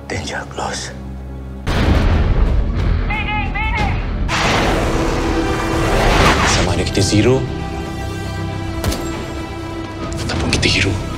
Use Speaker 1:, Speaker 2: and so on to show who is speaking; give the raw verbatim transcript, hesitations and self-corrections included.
Speaker 1: Danger close.
Speaker 2: Sama ada kita zero ataupun kita hero.